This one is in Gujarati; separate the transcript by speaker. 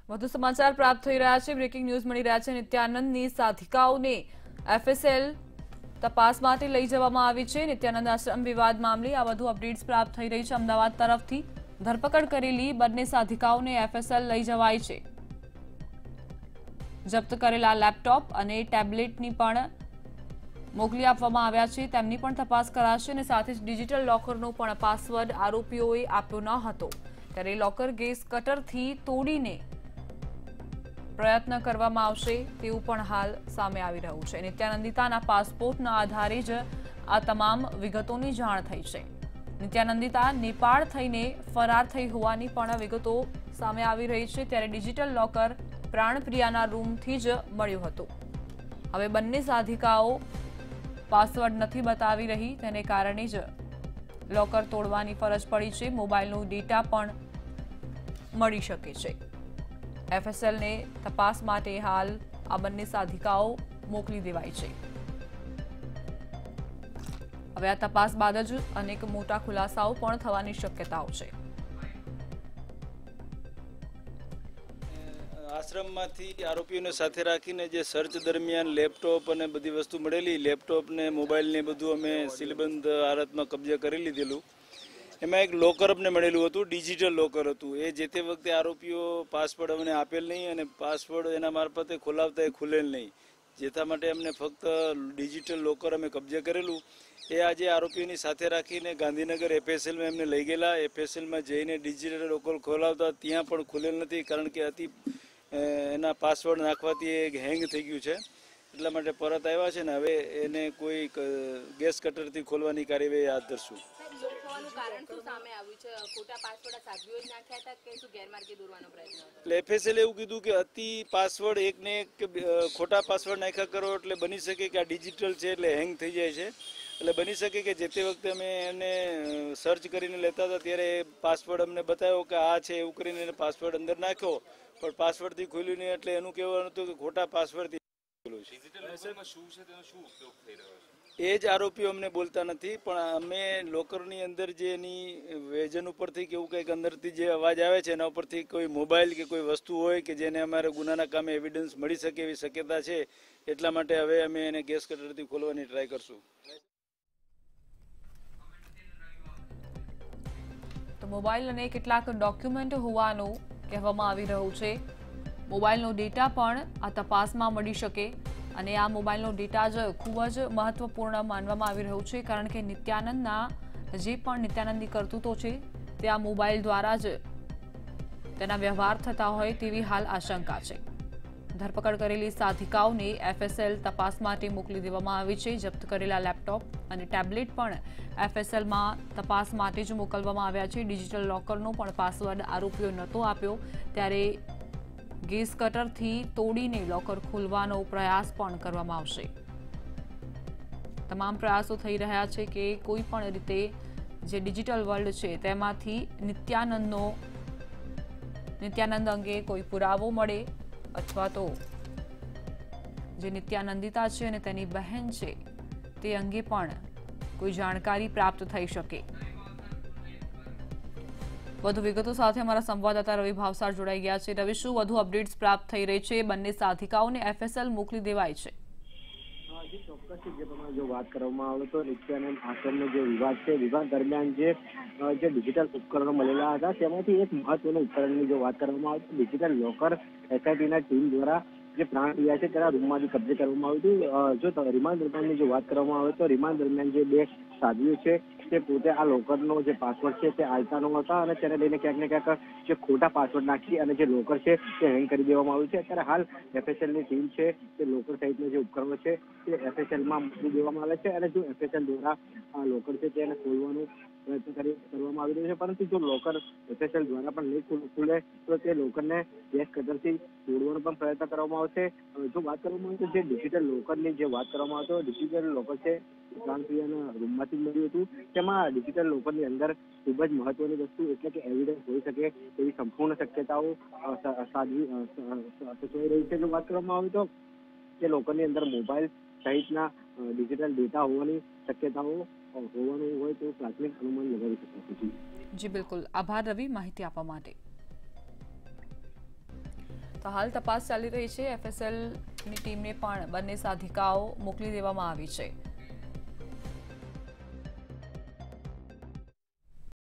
Speaker 1: વધુ સમાચાર પ્રાપ્ત થઈ રહ્યા છે। બ્રેકિંગ ન્યૂઝ મળી રહ્યા છે। નિત્યાનંદની સાધિકાઓને એફએસએલ તપાસ માટે લઈ જવામાં આવી છે। નિત્યાનંદ આશ્રમ વિવાદ મામલે આ વધુ અપડેટ્સ પ્રાપ્ત થઈ રહી છે। અમદાવાદ તરફથી ધરપકડ કરેલી બંને સાધિકાઓને એફએસએલ લઈ જવાઈ છે। જપ્ત કરેલા લેપટોપ અને ટેબ્લેટની પણ મોકલી આપવામાં આવ્યા છે। તેમની પણ તપાસ કરાશે અને સાથે જ ડિજિટલ લોકરનો પણ પાસવર્ડ આરોપીઓએ આપ્યો ન હતો, ત્યારે લોકર ગેસ કટરથી તોડીને પ્રયત્ન કરવામાં આવશે તેવું પણ હાલ સામે આવી રહ્યું છે। નિત્યાનંદિતાના પાસપોર્ટના આધારે જ આ તમામ વિગતોની જાણ થઈ છે। નિત્યાનંદિતા નેપાળ થઈને ફરાર થઈ હોવાની પણ વિગતો સામે આવી રહી છે, ત્યારે ડિજિટલ લોકર પ્રાણપ્રિયાના રૂમથી જ મળ્યું હતું। હવે બંને સાધિકાઓ પાસવર્ડ નથી બતાવી રહી, તેને કારણે જ લોકર તોડવાની ફરજ પડી છે। મોબાઈલનો ડેટા પણ મળી શકે છે। એફએસએલને તપાસ માટે હાલ આ બંને સાધિકાઓ મોકલી દેવાઈ છે। હવે આ તપાસ બાદ જ અનેક મોટા ખુલાસાઓ પણ થવાની શક્યતાઓ છે।
Speaker 2: આશ્રમમાંથી આરોપીઓને સાથે રાખીને જે સર્ચ દરમિયાન લેપટોપ અને બધી વસ્તુ મળેલી, લેપટોપ ને મોબાઈલ ને બધું અમે સીલબંધ હાલતમાં કબજે કરી લીધેલું। એમાં એક લોકર અમને મળેલું હતું, ડિજિટલ લોકર હતું। એ જે તે વખતે આરોપીઓ પાસવર્ડ અમને આપેલ નહીં અને પાસવર્ડ એના મારફતે ખોલાવતા એ ખુલેલ નહીં, જેના માટે અમને ફક્ત ડિજિટલ લોકર અમે કબજે કરેલું। એ આજે આરોપીઓની સાથે રાખીને ગાંધીનગર એફએસએલમાં એમને લઈ ગયેલા। એફએસએલમાં જઈને ડિજિટલ લોકર ખોલાવતા ત્યાં પણ ખુલેલ નથી, કારણ કે એના પાસવર્ડ નાખવાથી એ હેંગ થઈ ગયું છે, એટલા માટે પરત આવ્યા છે ને હવે એને કોઈ ગેસ કટરથી ખોલવાની કાર્યવાહી હાથ ધરશું। એટલે એફએસએલ એવું કીધું કે અતિ પાસવર્ડ એકને એક ખોટા પાસવર્ડ નાખ્યા કરો એટલે બની શકે કે આ ડિજિટલ છે એટલે હેંગ થઈ જાય છે। એટલે બની શકે કે જે તે વખતે અમે એને સર્ચ કરીને લેતા હતા ત્યારે પાસવર્ડ અમને બતાવ્યો કે આ છે, એવું કરીને એને પાસવર્ડ અંદર નાખ્યો પણ પાસવર્ડથી ખુલ્યું નહીં, એટલે એનું કહેવાનું હતું કે ખોટા પાસવર્ડથી ખુલ્યું છે। એ જ આરોપીઓ અમને બોલતા નથી, પણ અમે લોકરની અંદર જે એની વેજન ઉપરથી કે એવું કંઈક અંદરથી જે અવાજ આવે છે એના ઉપરથી કોઈ મોબાઈલ કે કોઈ વસ્તુ હોય કે જેને અમારે ગુનાના કામે એવિડન્સ મળી શકે એવી શક્યતા છે, એટલા માટે હવે અમે એને ગેસ કટરથી ખોલવાની ટ્રાય કરશું।
Speaker 1: તો મોબાઈલ અને કેટલાક ડોક્યુમેન્ટ હોવાનું કહેવામાં આવી રહ્યું છે। મોબાઈલનો ડેટા પણ આ તપાસમાં મળી શકે અને આ મોબાઈલનો ડેટા જ ખૂબ જ મહત્વપૂર્ણ માનવામાં આવી રહ્યું છે, કારણ કે નિત્યાનંદના જે પણ નિત્યાનંદની કરતૂતો છે તે આ મોબાઈલ દ્વારા જ તેના વ્યવહાર થતા હોય તેવી હાલ આશંકા છે। ધરપકડ કરેલી સાધિકાઓને એફએસએલ તપાસ માટે મોકલી દેવામાં આવી છે। જપ્ત કરેલા લેપટોપ અને ટેબ્લેટ પણ એફએસએલમાં તપાસ માટે જ મોકલવામાં આવ્યા છે। ડિજિટલ લોકરનો પણ પાસવર્ડ આરોપીઓ નહોતો આપ્યો, ત્યારે ગેસ કટરથી તોડીને લોકર ખોલવાનો પ્રયાસ પણ કરવામાં આવશે। તમામ પ્રયાસો થઈ રહ્યા છે કે કોઈ પણ રીતે જે ડિજિટલ વર્લ્ડ છે તેમાંથી નિત્યાનંદ અંગે કોઈ પુરાવો મળે અથવા તો જે નિત્યાનંદિતા છે અને તેની બહેન છે તે અંગે પણ કોઈ જાણકારી પ્રાપ્ત થઈ શકે। વધુ વિગતો સાથે અમારા સંવાદદાતા રવિ ભાવસાર જોડાઈ ગયા છે। રવિ, શું વધુ અપડેટ્સ પ્રાપ્ત થઈ રહી છે? બંને સાધિકાઓને એફએસએલ મોકલી દેવાય છે।
Speaker 3: ચોક્કસ જે પ્રમાણે જો વાત કરવામાં આવે તો નિત્યાનંદ આશ્રમનો જે વિવાદ છે, વિવાદ દરમિયાન જે ડિજિટલ ઉપકરણો મળેલા હતા તેમાંથી એક મહત્વનું ઉપકરણની જો વાત કરવામાં આવે તો ડિજિટલ લોકર એસઆઈટીના ટીમ દ્વારા જે પ્રાણપ્રિયા છે તેના રૂમમાંથી કબજે કરવામાં આવ્યું હતું। જો રિમાન્ડ દરમિયાનની જો વાત કરવામાં આવે તો રિમાન્ડ દરમિયાન જે બે સાધ્વીઓ છે તે પોતે આ લોકરનો જે પાસવર્ડ છે તે આલતા ન હતા અને તેને લઈને ક્યાંક ને ક્યાંક જે ખોટા પાસવર્ડ નાખી અને જે લોકર છે તે હેંગ કરી દેવામાં આવ્યું છે। અત્યારે હાલ એફએસએલની ટીમ છે તે લોકર સહિતના જે ઉપકરણો છે તે એફએસએલમાં મોકલી દેવામાં આવે છે અને જો એફએસએલ દ્વારા આ લોકર છે તેને ખોલવાનું પ્રયત્ન કરવામાં આવી રહ્યો છે, પરંતુ જો લોકર એફએસએલ દ્વારા પણ નહીં ખુલે તો તે લોકરને ગેસ કટરથી તોડવાનો પણ પ્રયત્ન કરવામાં આવશે। જો વાત કરવામાં આવે તો જે ડિજિટલ લોકરની જે વાત કરવામાં આવે તો ડિજિટલ લોકર છે પ્રાણપ્રિયાના રૂમમાંથી મળ્યું હતું, તેમાં ડિજિટલ લોકરની અંદર ખૂબ જ મહત્વની વસ્તુ એટલે કે એવિડન્સ હોઈ શકે એવી સંપૂર્ણ શક્યતાઓ સચવાઈ રહી છે। જો વાત કરવામાં આવે તો તે લોકરની અંદર મોબાઈલ સહિતના ડિજિટલ ડેટા હોવાની શક્યતાઓ હોવાનું હોય તો પ્રાથમિક અનુમાન લગાવી શકાય છે।
Speaker 1: જી બિલકુલ, આભાર રવિ માહિતી આપવા માટે। તો હાલ તપાસ ચાલી રહી છે. FSLની ટીમને પણ બંને સાધિકાઓ મોકલી દેવામાં આવી છે.